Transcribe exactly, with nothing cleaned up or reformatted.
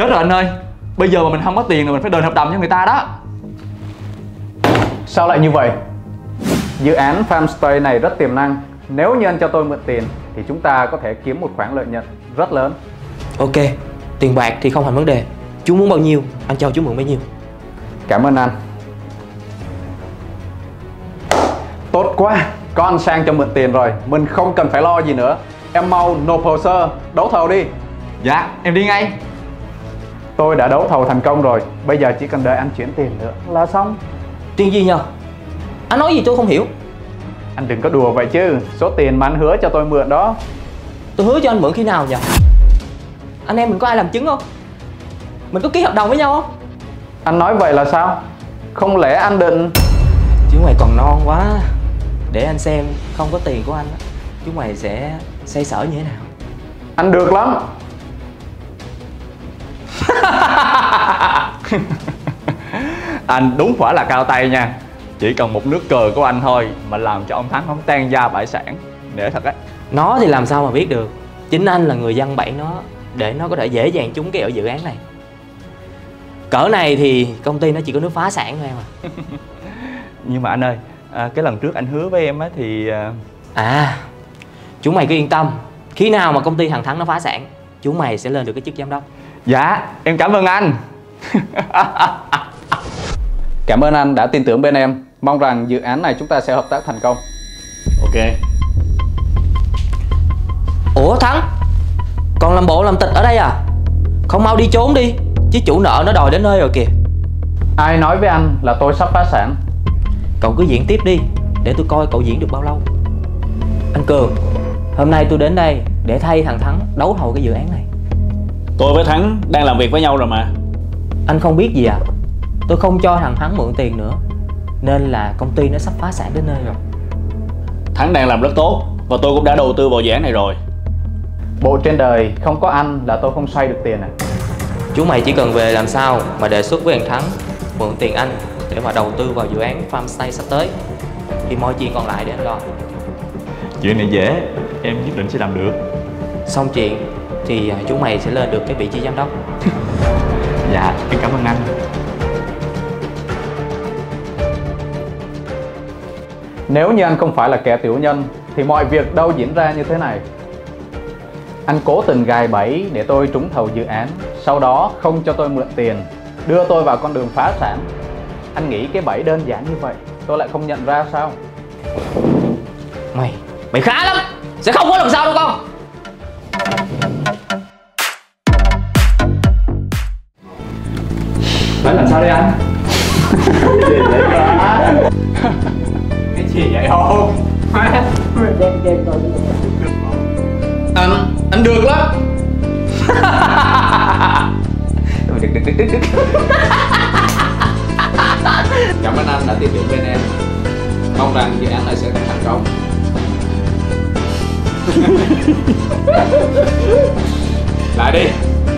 Chết rồi anh ơi, bây giờ mà mình không có tiền thì mình phải đền hợp đồng cho người ta đó. Sao lại như vậy? Dự án Farmstay này rất tiềm năng. Nếu như anh cho tôi mượn tiền thì chúng ta có thể kiếm một khoản lợi nhuận rất lớn. Ok, tiền bạc thì không thành vấn đề. Chú muốn bao nhiêu, anh cho chú mượn bấy nhiêu. Cảm ơn anh. Tốt quá, có anh Sang cho mượn tiền rồi, mình không cần phải lo gì nữa. Em mau nộp hồ sơ đấu thầu đi. Dạ, em đi ngay. Tôi đã đấu thầu thành công rồi, bây giờ chỉ cần đợi anh chuyển tiền nữa là xong. Tiền gì nhờ? Anh nói gì tôi không hiểu. Anh đừng có đùa vậy chứ, số tiền mà anh hứa cho tôi mượn đó. Tôi hứa cho anh mượn khi nào nhờ? Anh em mình có ai làm chứng không? Mình có ký hợp đồng với nhau không? Anh nói vậy là sao? Không lẽ anh định... Chứ mày còn non quá. Để anh xem không có tiền của anh, chúng mày sẽ xoay sở như thế nào. Anh được lắm. Anh đúng phải là cao tay nha. Chỉ cần một nước cờ của anh thôi mà làm cho ông Thắng không tan gia bại sản. Để thật á. Nó thì làm sao mà biết được. Chính anh là người dân bẫy nó, để nó có thể dễ dàng trúng cái ở dự án này. Cỡ này thì công ty nó chỉ có nước phá sản thôi em à. Nhưng mà anh ơi, à, cái lần trước anh hứa với em á thì... À, chúng mày cứ yên tâm. Khi nào mà công ty thằng Thắng nó phá sản, chúng mày sẽ lên được cái chức giám đốc. Dạ, em cảm ơn anh. Cảm ơn anh đã tin tưởng bên em. Mong rằng dự án này chúng ta sẽ hợp tác thành công. Ok. Ủa Thắng, còn làm bộ làm tịch ở đây à? Không mau đi trốn đi, chứ chủ nợ nó đòi đến nơi rồi kìa. Ai nói với anh là tôi sắp phá sản? Cậu cứ diễn tiếp đi, để tôi coi cậu diễn được bao lâu. Anh Cường, hôm nay tôi đến đây để thay thằng Thắng đấu thầu cái dự án này. Tôi với Thắng đang làm việc với nhau rồi mà. Anh không biết gì à? Tôi không cho thằng Thắng mượn tiền nữa, nên là công ty nó sắp phá sản đến nơi rồi. Thắng đang làm rất tốt, và tôi cũng đã đầu tư vào dự án này rồi. Bộ trên đời không có anh là tôi không xoay được tiền à? Chú mày chỉ cần về làm sao mà đề xuất với thằng Thắng mượn tiền anh để mà đầu tư vào dự án Farmstay sắp tới, thì mọi chuyện còn lại để anh lo. Chuyện này dễ, em nhất định sẽ làm được. Xong chuyện thì chú mày sẽ lên được cái vị trí giám đốc. Dạ, em cảm ơn anh. Nếu như anh không phải là kẻ tiểu nhân thì mọi việc đâu diễn ra như thế này. Anh cố tình gài bẫy để tôi trúng thầu dự án, sau đó không cho tôi mượn tiền, đưa tôi vào con đường phá sản. Anh nghĩ cái bẫy đơn giản như vậy tôi lại không nhận ra sao? Mày, mày khá lắm, sẽ không có lần sau đâu con. Phải làm sao đây anh? Cái gì vậy không? Anh, anh được lắm. Cảm ơn anh đã tin tưởng bên em. Mong rằng dự án này sẽ thành công. Lại đi.